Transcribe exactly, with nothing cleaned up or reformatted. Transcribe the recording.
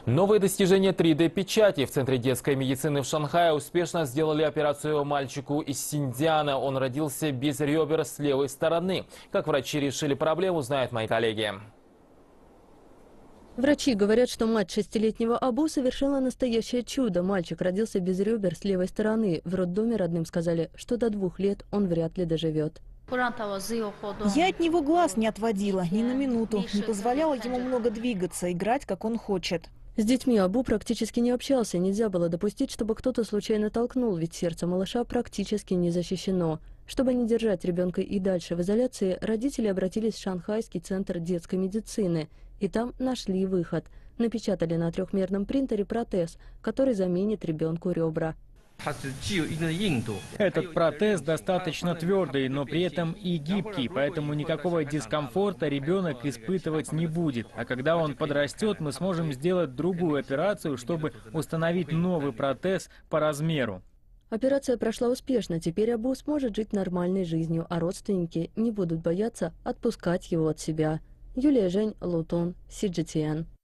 Новые достижения три дэ печати. В Центре детской медицины в Шанхае успешно сделали операцию мальчику из Синьцзяна. Он родился без ребер с левой стороны. Как врачи решили проблему, знают мои коллеги. Врачи говорят, что мать шестилетнего Абу совершила настоящее чудо. Мальчик родился без ребер с левой стороны. В роддоме родным сказали, что до двух лет он вряд ли доживет. Я от него глаз не отводила ни на минуту, не позволяла ему много двигаться, играть, как он хочет. С детьми Абу практически не общался. Нельзя было допустить, чтобы кто-то случайно толкнул, ведь сердце малыша практически не защищено. Чтобы не держать ребенка и дальше в изоляции, родители обратились в Шанхайский центр детской медицины. И там нашли выход. Напечатали на трехмерном принтере протез, который заменит ребенку ребра. Этот протез достаточно твердый, но при этом и гибкий, поэтому никакого дискомфорта ребенок испытывать не будет. А когда он подрастет, мы сможем сделать другую операцию, чтобы установить новый протез по размеру. Операция прошла успешно. Теперь Абу сможет жить нормальной жизнью, а родственники не будут бояться отпускать его от себя. Юлия Жень, Лутон, Си Джи Ти Эн.